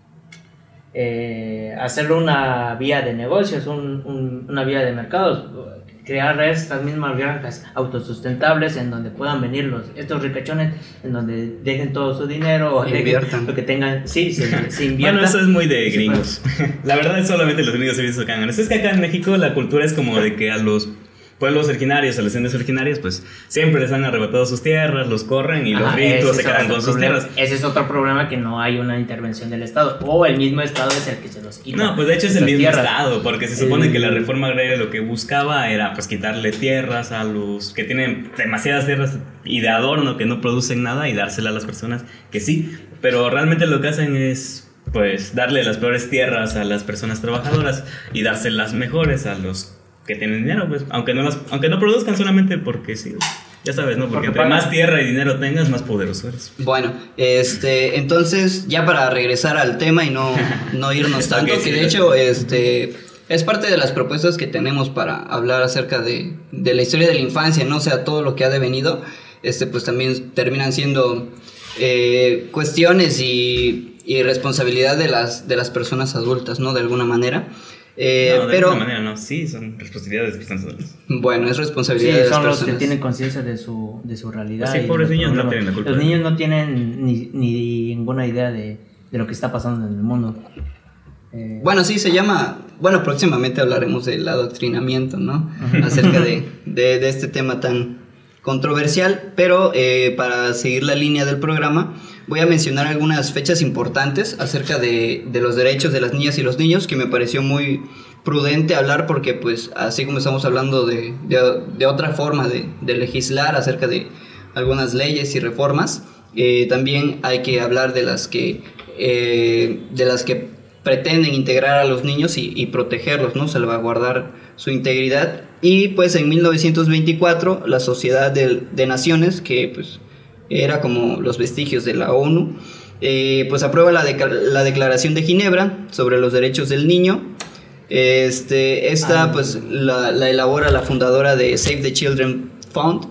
S2: eh, hacerlo una vía de negocios, un, un, una vía de mercados, crear estas mismas granjas autosustentables en donde puedan venir los, estos ricachones, en donde dejen todo su dinero o inviertan lo que tengan, sí, se, se inviertan.
S3: Bueno, eso es muy de gringos. La verdad es solamente los gringos servicios acá. Es que acá en México la cultura es como de que a los pueblos originarios, a las etnias originarias, pues siempre les han arrebatado sus tierras, los corren y Ajá, los ricos se quedan con sus
S2: problema.
S3: tierras.
S2: Ese es otro problema, que no hay una intervención del Estado, o el mismo Estado es el que se los quita.
S3: No, pues de hecho es el mismo tierras. Estado, porque se supone el... que la reforma agraria lo que buscaba era pues quitarle tierras a los que tienen demasiadas tierras y de adorno que no producen nada y dársela a las personas que sí, pero realmente lo que hacen es pues darle las peores tierras a las personas trabajadoras y darse las mejores a los que tienen dinero, pues, aunque no las, aunque no produzcan solamente porque sí, ya sabes, ¿no? Porque, porque entre más tierra y dinero tengas, más poderoso eres.
S1: Bueno, este, entonces, ya para regresar al tema y no, no irnos tanto, okay, que sí, de hecho, este, es parte de las propuestas que tenemos para hablar acerca de, de la historia de la infancia, ¿no? O sea, todo lo que ha devenido, este, pues también terminan siendo eh, cuestiones y, y responsabilidad de las, de las personas adultas, ¿no? De alguna manera. Eh,
S3: no, de
S1: pero,
S3: alguna manera no, sí, son responsabilidades de personas adultas.
S1: Bueno, es responsabilidad
S2: sí,
S1: de las
S2: son
S1: personas.
S2: los que tienen conciencia de su, de su realidad.
S3: Pues sí, pobres niños problemas. No tienen la culpa.
S2: Los niños no tienen ni, ni ninguna idea de, de lo que está pasando en el mundo.
S1: Eh, bueno, sí, se llama... Bueno, próximamente hablaremos del adoctrinamiento, ¿no? Acerca de, de, de este tema tan controversial, pero eh, para seguir la línea del programa voy a mencionar algunas fechas importantes acerca de, de los derechos de las niñas y los niños, que me pareció muy prudente hablar porque pues así como estamos hablando de, de, de otra forma de, de legislar acerca de algunas leyes y reformas, Eh, también hay que hablar de las que, eh, de las que pretenden integrar a los niños y, y protegerlos, ¿no? Salvaguardar su integridad. Y pues en mil novecientos veinticuatro la Sociedad de, de Naciones, que pues era como los vestigios de la ONU, eh, pues aprueba la, de, la Declaración de Ginebra sobre los derechos del niño. Este, esta ah, pues la, la elabora la fundadora de Save the Children Fund.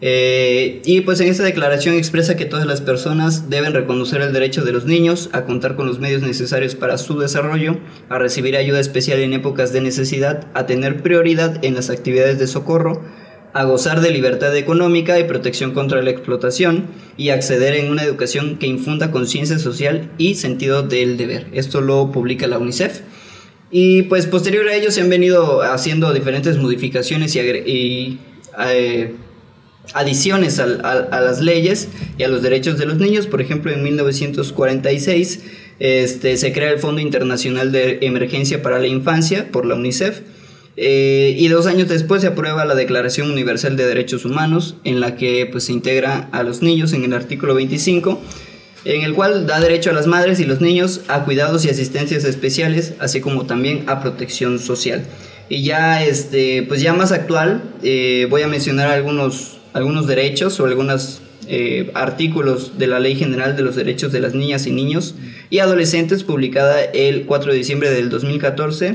S1: Eh, y pues en esta declaración expresa que todas las personas deben reconocer el derecho de los niños a contar con los medios necesarios para su desarrollo, a recibir ayuda especial en épocas de necesidad, a tener prioridad en las actividades de socorro, a gozar de libertad económica y protección contra la explotación, y acceder en una educación que infunda conciencia social y sentido del deber. Esto lo publica la UNICEF. Y pues posterior a ello se han venido haciendo diferentes modificaciones y, y eh, adiciones a, a, a las leyes y a los derechos de los niños. Por ejemplo, en mil novecientos cuarenta y seis este, se crea el Fondo Internacional de Emergencia para la Infancia por la UNICEF, eh, y dos años después se aprueba la Declaración Universal de Derechos Humanos, en la que pues, se integra a los niños en el artículo veinticinco, en el cual da derecho a las madres y los niños a cuidados y asistencias especiales, así como también a protección social. Y ya, este, pues ya más actual, eh, voy a mencionar algunos algunos derechos o algunos eh, artículos de la Ley General de los Derechos de las Niñas y Niños y Adolescentes, publicada el cuatro de diciembre del dos mil catorce,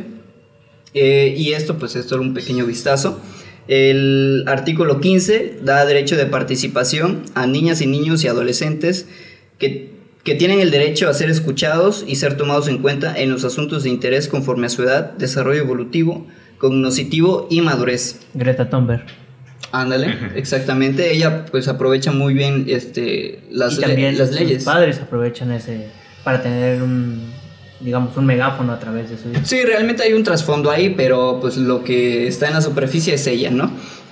S1: eh, y esto pues es solo un pequeño vistazo. El artículo quince da derecho de participación a niñas y niños y adolescentes que, que tienen el derecho a ser escuchados y ser tomados en cuenta en los asuntos de interés conforme a su edad, desarrollo evolutivo, cognoscitivo y madurez.
S2: Greta Thunberg.
S1: Ándale, exactamente. Ella pues aprovecha muy bien este las,
S2: y también
S1: le, las
S2: sus
S1: leyes.
S2: Padres aprovechan ese para tener un, digamos, un megáfono a través de su hijo.
S1: Sí, realmente hay un trasfondo ahí, pero pues lo que está en la superficie es ella, ¿no?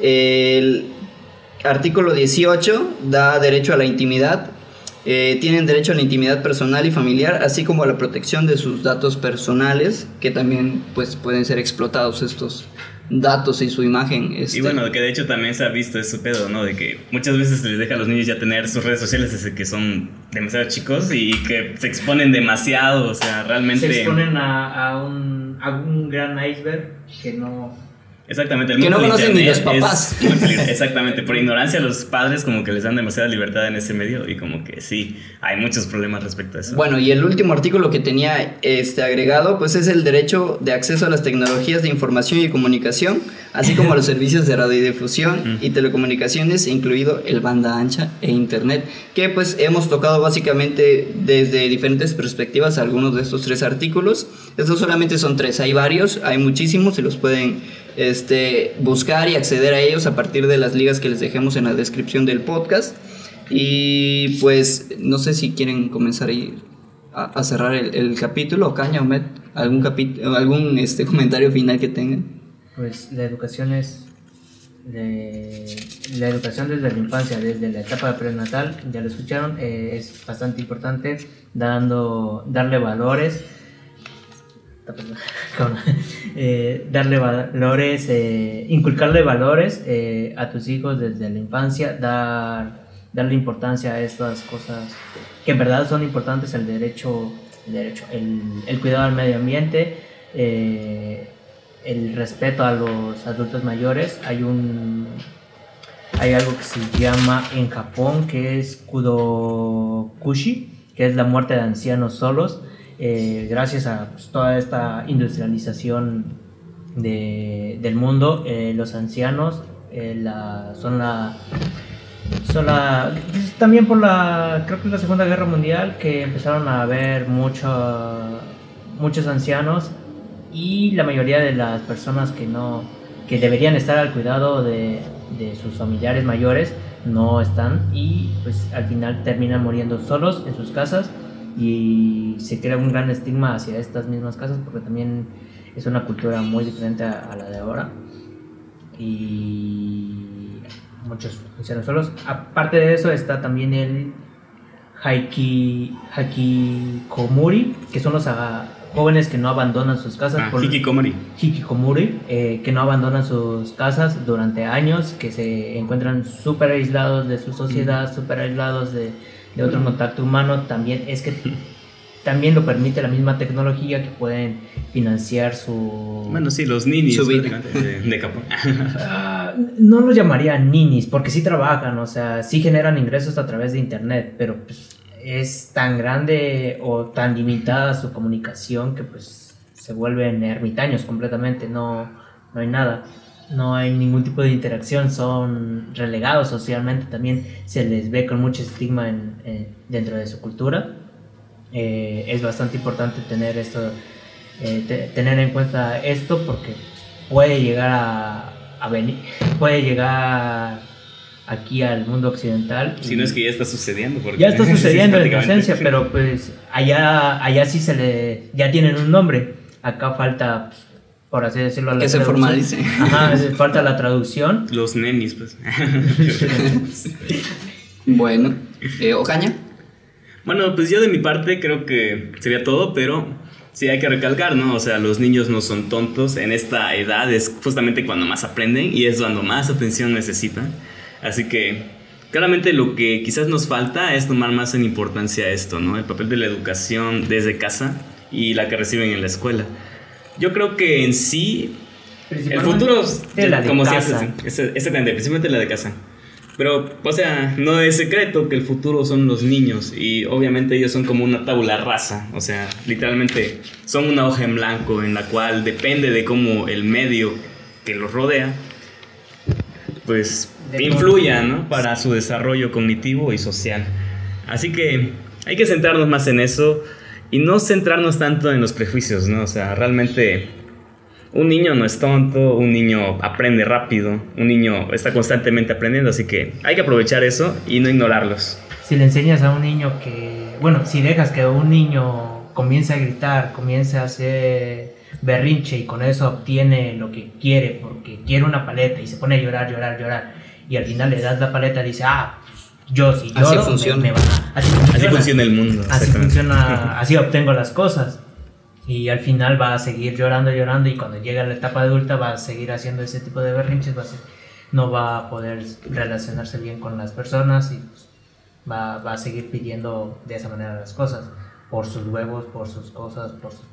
S1: El artículo dieciocho da derecho a la intimidad. Eh, tienen derecho a la intimidad personal y familiar, así como a la protección de sus datos personales, que también pues pueden ser explotados estos datos y su imagen. Este.
S3: Y bueno, que de hecho también se ha visto ese pedo, ¿no? De que muchas veces se les deja a los niños ya tener sus redes sociales desde que son demasiado chicos y que se exponen demasiado, o sea, realmente...
S2: Se exponen a, a, un, a un gran iceberg que no...
S3: Exactamente, el
S1: que no conocen ni los
S3: Internet
S1: papás.
S3: es- exactamente, por ignorancia los padres como que les dan demasiada libertad en ese medio y como que sí, hay muchos problemas respecto a eso.
S1: Bueno, y el último artículo que tenía este agregado pues es el derecho de acceso a las tecnologías de información y comunicación, así como a los servicios de radiodifusión y telecomunicaciones, incluido el banda ancha e internet, que pues hemos tocado básicamente desde diferentes perspectivas algunos de estos tres artículos. Estos solamente son tres, hay varios, hay muchísimos, se los pueden este, buscar y acceder a ellos a partir de las ligas que les dejemos en la descripción del podcast. Y pues no sé si quieren comenzar a, a cerrar el, el capítulo, Caña o Met, algún, capi- algún este, comentario final que tengan.
S2: Pues la educación es de, la educación desde la infancia, desde la etapa prenatal, ya lo escucharon, eh, es bastante importante, dando, darle valores, eh, darle valores, eh, inculcarle valores eh, a tus hijos desde la infancia, dar, darle importancia a estas cosas que en verdad son importantes, el derecho, el, derecho, el, el cuidado del medio ambiente, eh, el respeto a los adultos mayores. Hay un hay algo que se llama en Japón que es Kudokushi, que es la muerte de ancianos solos. Eh, gracias a pues, toda esta industrialización de, del mundo, eh, los ancianos eh, la, son la son la también por la creo que es la Segunda Guerra Mundial que empezaron a haber mucho, muchos ancianos, y la mayoría de las personas que no que deberían estar al cuidado de, de sus familiares mayores no están, y pues al final terminan muriendo solos en sus casas, y se crea un gran estigma hacia estas mismas casas porque también es una cultura muy diferente a, a la de ahora, y muchos ancianos solos. Aparte de eso está también el Haiki, Hikikomori, que son los a, jóvenes que no abandonan sus casas.
S3: Ah,
S2: por,
S3: Hikikomori.
S2: Hikikomori, eh, que no abandonan sus casas durante años, que se encuentran súper aislados de su sociedad, súper aislados de, de otro contacto humano, también es que también lo permite la misma tecnología, que pueden financiar su...
S3: Bueno, sí, los ninis
S1: Su vida.
S3: de, de Japón.
S2: Uh, no los llamaría ninis, porque sí trabajan, o sea, sí generan ingresos a través de internet, pero pues es tan grande o tan limitada su comunicación que pues se vuelven ermitaños completamente, no, no hay nada, no hay ningún tipo de interacción, son relegados socialmente, también se les ve con mucho estigma en, en, dentro de su cultura. Eh, es bastante importante tener esto, eh, te, tener en cuenta esto, porque puede llegar a, a venir, puede llegar aquí al mundo occidental.
S3: Si no es que ya está sucediendo. Porque
S2: ya está sucediendo
S3: sí,
S2: en esencia, pero pues allá, allá sí se le, ya tienen un nombre. Acá falta, por así decirlo, la
S1: que se formalice.
S2: Ajá, falta la traducción.
S3: Los nenis, pues.
S1: Bueno, eh, Ocaña.
S3: Bueno, pues yo de mi parte creo que sería todo, pero sí hay que recalcar, ¿no? O sea, los niños no son tontos. En esta edad es justamente cuando más aprenden y es cuando más atención necesitan. Así que claramente lo que quizás nos falta es tomar más en importancia esto, ¿no? El papel de la educación desde casa y la que reciben en la escuela. Yo creo que en sí el futuro,
S2: de la de
S3: como
S2: casa.
S3: siempre, es, exactamente, principalmente la de casa. Pero, o sea, no es secreto que el futuro son los niños y obviamente ellos son como una tabula rasa, o sea, literalmente son una hoja en blanco en la cual depende de cómo el medio que los rodea, pues influya, ¿no? Para su desarrollo cognitivo y social. Así que hay que centrarnos más en eso y no centrarnos tanto en los prejuicios, ¿no? O sea, realmente un niño no es tonto, un niño aprende rápido, un niño está constantemente aprendiendo, así que hay que aprovechar eso y no ignorarlos.
S2: Si le enseñas a un niño que, bueno, si dejas que un niño comience a gritar, comience a hacer berrinche y con eso obtiene lo que quiere, porque quiere una paleta y se pone a llorar, llorar, llorar, y al final le das la paleta y dice, ah, yo si lloro,
S1: así funciona.
S2: Me, me van a... así, funciona.
S3: Así funciona el mundo.
S2: Así funciona, así obtengo las cosas. Y al final va a seguir llorando, llorando, y cuando llega a la etapa adulta va a seguir haciendo ese tipo de berrinches, va a ser, no va a poder relacionarse bien con las personas y pues, va, va a seguir pidiendo de esa manera las cosas, por sus huevos, por sus cosas, por sus...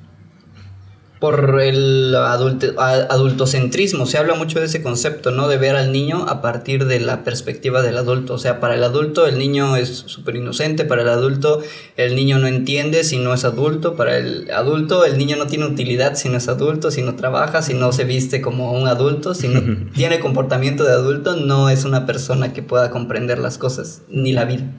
S1: Por el adulte, adultocentrismo, se habla mucho de ese concepto, ¿no? De ver al niño a partir de la perspectiva del adulto. O sea, para el adulto el niño es súper inocente, para el adulto el niño no entiende si no es adulto, para el adulto el niño no tiene utilidad si no es adulto, si no trabaja, si no se viste como un adulto, si no tiene comportamiento de adulto, no es una persona que pueda comprender las cosas, ni la vida.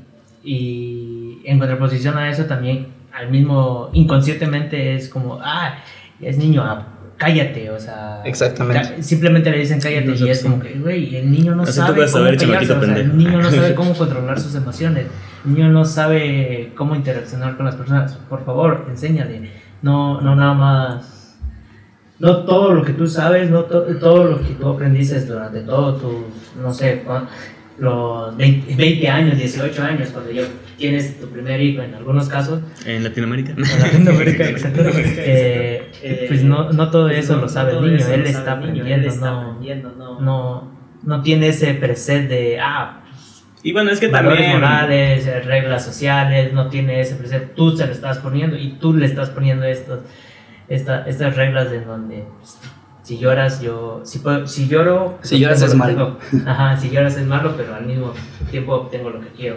S2: Y en contraposición a eso también, al mismo, inconscientemente es como, ah, es niño, ah, cállate, o sea,
S1: exactamente.
S2: Simplemente le dicen cállate no, y es como que, güey, el niño no
S3: así
S2: sabe cómo
S3: saber,
S2: callarse, o sea, el niño no sabe cómo controlar sus emociones, el niño no sabe cómo interaccionar con las personas. Por favor, enséñale, no, no nada más, no todo lo que tú sabes, no to, todo lo que tú aprendiste durante todo tus, no sé, los veinte años, dieciocho años, cuando ya tienes tu primer hijo, en algunos casos.
S3: En Latinoamérica.
S2: En Latinoamérica, exacto. eh, pues no, no todo eso lo sabe el niño, él está aprendiendo, no, no, no tiene ese preset de, ah,
S3: y bueno, es que
S2: valores
S3: también
S2: morales, reglas sociales, no tiene ese preset, tú se lo estás poniendo y tú le estás poniendo estos, esta, estas reglas de donde... Pues, si lloras, yo... Si, puedo, si lloro...
S1: Si lloras es malo.
S2: Ajá, si lloras es malo, pero al mismo tiempo obtengo lo que quiero.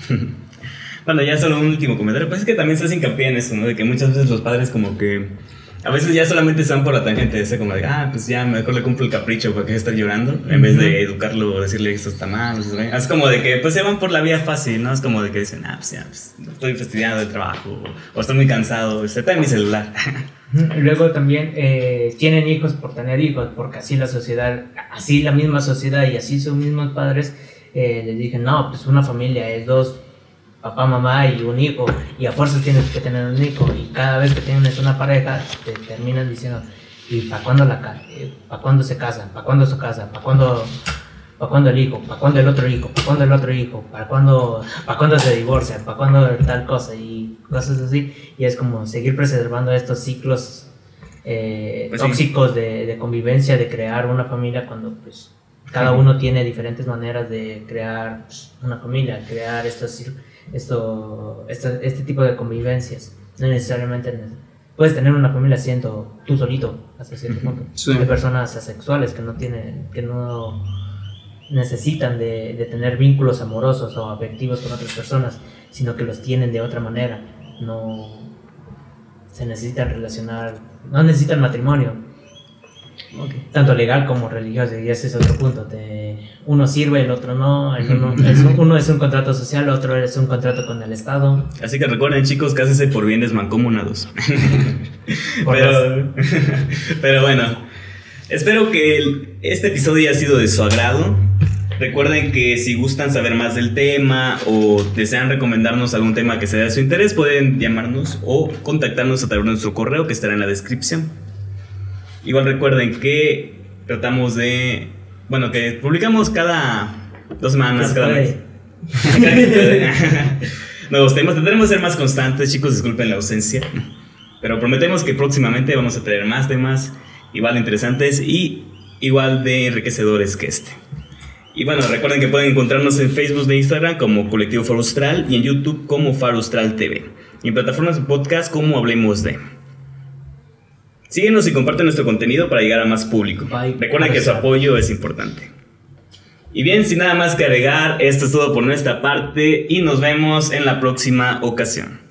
S3: Bueno, ya solo un último comentario. Pues es que también se hace hincapié en eso, ¿no? De que muchas veces los padres como que... A veces ya solamente se van por la tangente de ese como de, ah, pues ya mejor le cumplo el capricho porque está llorando, en uh-huh. vez de educarlo o decirle esto está mal. Es como de que pues se van por la vía fácil, ¿no? Es como de que dicen, ah, pues ya, pues, estoy fastidiado del trabajo o estoy muy cansado, está en mi celular.
S2: Luego también eh, tienen hijos por tener hijos, porque así la sociedad, así la misma sociedad y así sus mismos padres eh, les dicen, no, pues una familia es dos, papá, mamá y un hijo, y a fuerzas tienes que tener un hijo, y cada vez que tienes una pareja te terminan diciendo, ¿y para cuándo la eh, para cuándo se casan? ¿Para cuándo se casan? ¿Para cuándo, para cuándo el hijo? ¿Para cuándo el otro hijo? ¿Para cuándo el otro hijo? ¿Para cuándo, para cuándo se divorcian? ¿Para cuándo tal cosa? Y cosas así, y es como seguir preservando estos ciclos eh, pues tóxicos sí. de, de convivencia, de crear una familia cuando pues cada uno tiene diferentes maneras de crear una familia, crear estos, esto, este, este tipo de convivencias. No necesariamente puedes tener una familia siendo tú solito hasta cierto punto.
S1: Sí.
S2: Hay personas asexuales que no tienen, que no necesitan de, de tener vínculos amorosos o afectivos con otras personas, sino que los tienen de otra manera. No se necesitan relacionar, no necesitan matrimonio. Okay. Tanto legal como religioso, y ese es otro punto. Te, uno sirve, el otro no. El uno, es un, uno es un contrato social, el otro es un contrato con el Estado.
S3: Así que recuerden, chicos, cásese por bienes mancomunados. pero, pero bueno, espero que el, este episodio haya sido de su agrado. Recuerden que si gustan saber más del tema o desean recomendarnos algún tema que sea de su interés, pueden llamarnos o contactarnos a través de nuestro correo que estará en la descripción. Igual recuerden que tratamos de... Bueno, que publicamos cada dos semanas, cada mes. Nuevos temas. Tendremos que ser más constantes, chicos, disculpen la ausencia. Pero prometemos que próximamente vamos a traer más temas igual de interesantes y igual de enriquecedores que este. Y bueno, recuerden que pueden encontrarnos en Facebook e Instagram como Colectivo Faro Austral y en YouTube como Faro Austral T V. Y en plataformas de podcast como Hablemos de... Síguenos y comparten nuestro contenido para llegar a más público. Bye. Recuerden que su apoyo es importante. Y bien, sin nada más que agregar, esto es todo por nuestra parte y nos vemos en la próxima ocasión.